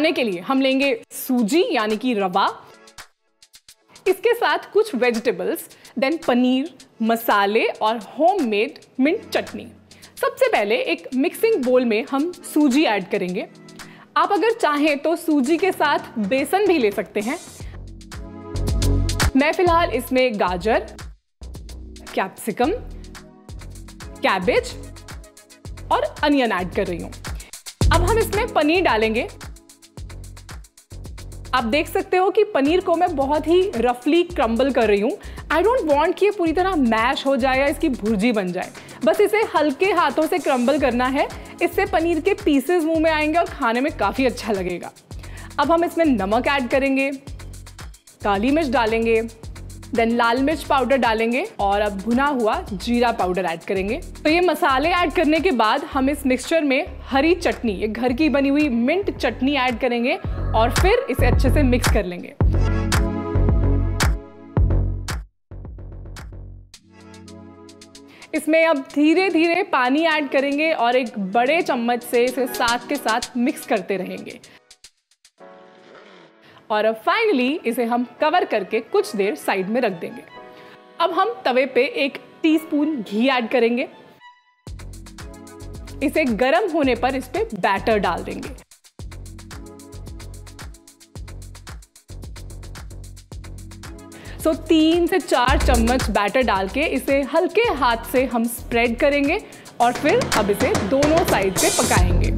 बनाने के लिए हम लेंगे सूजी यानी कि रवा, इसके साथ कुछ वेजिटेबल्स, देन पनीर, मसाले और होममेड मिंट चटनी। सबसे पहले एक मिक्सिंग बोल में हम सूजी ऐड करेंगे। आप अगर चाहें तो सूजी के साथ बेसन भी ले सकते हैं। मैं फिलहाल इसमें गाजर, कैप्सिकम, कैबेज और अनियन ऐड कर रही हूं। अब हम इसमें पनीर डालेंगे। आप देख सकते हो कि पनीर को मैं बहुत ही रफली क्रम्बल कर रही हूँ। आई डोंट वांट कि ये पूरी तरह मैश हो जाए या इसकी भुर्जी बन जाए, बस इसे हल्के हाथों से क्रम्बल करना है। इससे पनीर के पीसेस मुंह में आएंगे और खाने में काफ़ी अच्छा लगेगा। अब हम इसमें नमक ऐड करेंगे, काली मिर्च डालेंगे, देन लाल मिर्च पाउडर डालेंगे और अब भुना हुआ जीरा पाउडर ऐड करेंगे। तो ये मसाले ऐड करने के बाद हम इस मिक्सचर में हरी चटनी, एक घर की बनी हुई मिंट चटनी ऐड करेंगे और फिर इसे अच्छे से मिक्स कर लेंगे। इसमें अब धीरे धीरे पानी ऐड करेंगे और एक बड़े चम्मच से इसे साथ के साथ मिक्स करते रहेंगे। और अब फाइनली इसे हम कवर करके कुछ देर साइड में रख देंगे। अब हम तवे पे 1 टीस्पून घी ऐड करेंगे। इसे गर्म होने पर इस पे बैटर डाल देंगे। सो 3 से 4 चम्मच बैटर डाल के इसे हल्के हाथ से हम स्प्रेड करेंगे और फिर अब इसे दोनों साइड से पकाएंगे।